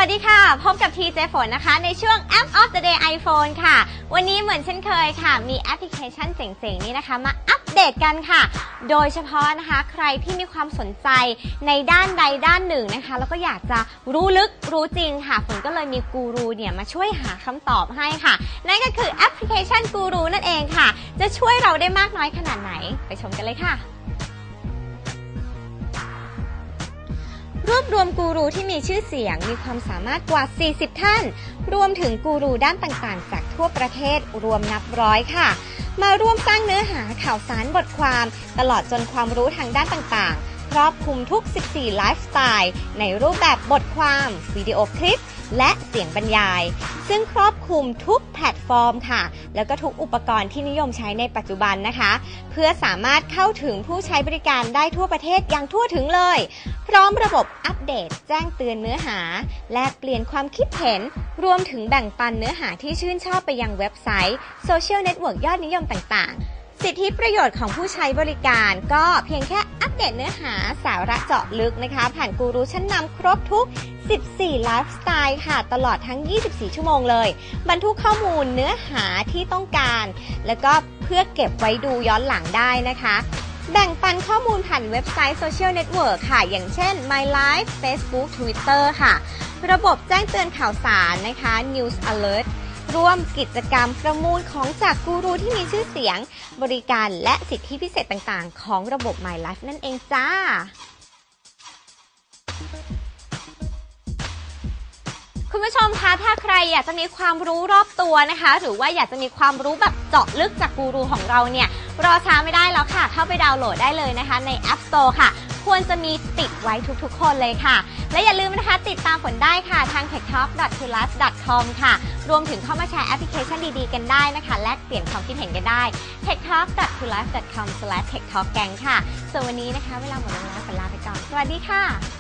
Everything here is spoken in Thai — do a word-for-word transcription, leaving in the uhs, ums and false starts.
ดีค่ะพบกับทีเจฝนนะคะในช่วง App of the Day iPhone ค่ะวันนี้เหมือนเช่นเคยค่ะมีแอปพลิเคชันเจ๋งๆนี้นะคะมาอัปเดตกันค่ะโดยเฉพาะนะคะใครที่มีความสนใจในด้านใดด้านหนึ่งนะคะแล้วก็อยากจะรู้ลึกรู้จริงค่ะฝนก็เลยมีกูรูเนี่ยมาช่วยหาคำตอบให้ค่ะนั่นก็คือแอปพลิเคชันกูรูนั่นเองค่ะจะช่วยเราได้มากน้อยขนาดไหนไปชมกันเลยค่ะรวบรวมกูรูที่มีชื่อเสียงมีความสามารถกว่าสี่สิบท่านรวมถึงกูรูด้านต่างๆจากทั่วประเทศรวมนับร้อยค่ะมาร่วมสร้างเนื้อหาข่าวสารบทความตลอดจนความรู้ทางด้านต่างๆครอบคลุมทุกสิบสี่ไลฟ์สไตล์ในรูปแบบบทความวิดีโอคลิปและเสียงบรรยายซึ่งครอบคลุมทุกแพลตฟอร์มค่ะแล้วก็ทุกอุปกรณ์ที่นิยมใช้ในปัจจุบันนะคะเพื่อสามารถเข้าถึงผู้ใช้บริการได้ทั่วประเทศอย่างทั่วถึงเลยพร้อมระบบอัปเดตแจ้งเตือนเนื้อหาแลกเปลี่ยนความคิดเห็นรวมถึงแบ่งปันเนื้อหาที่ชื่นชอบไปยังเว็บไซต์โซเชียลเน็ตเวิร์กยอดนิยมต่างๆสิทธิประโยชน์ของผู้ใช้บริการก็เพียงแค่อัปเดตเนื้อหาสาระเจาะลึกนะคะผ่านกูรูชั้นนำครบทุกสิบสี่ไลฟ์สไตล์ค่ะตลอดทั้งยี่สิบสี่ชั่วโมงเลยบรรทุกข้อมูลเนื้อหาที่ต้องการแล้วก็เพื่อเก็บไว้ดูย้อนหลังได้นะคะแบ่งปันข้อมูลผ่านเว็บไซต์โซเชียลเน็ตเวิร์กค่ะอย่างเช่น My Life Facebook Twitter ค่ะระบบแจ้งเตือนข่าวสารนะคะ News Alertร่วมกิจกรรมประมูลของจากกูรูที่มีชื่อเสียงบริการและสิทธิพิเศษต่างๆของระบบ My Life นั่นเองจ้าคุณผู้ชมคะถ้าใครอยากจะมีความรู้รอบตัวนะคะหรือว่าอยากจะมีความรู้แบบเจาะลึกจากกูรูของเราเนี่ยรอช้าไม่ได้แล้วค่ะเข้าไปดาวน์โหลดได้เลยนะคะใน App Store ค่ะควรจะมีติดไว้ทุกๆคนเลยค่ะและอย่าลืมนะคะติดตามฝนได้ค่ะทาง เทคท็อก ดอท ทู ไลฟ์ ดอท คอม ค่ะรวมถึงเข้ามาแชร์แอปพลิเคชันดีๆกันได้นะคะแลกเปลี่ยนความคิดเห็นกันได้ เทคท็อก ดอท ทู ไลฟ์ ดอท คอม สแลช เทคท็อก แก๊ง ค่ะส่วนวันนี้นะคะเวลาหมดลงแล้วฝนลาไปก่อนสวัสดีค่ะ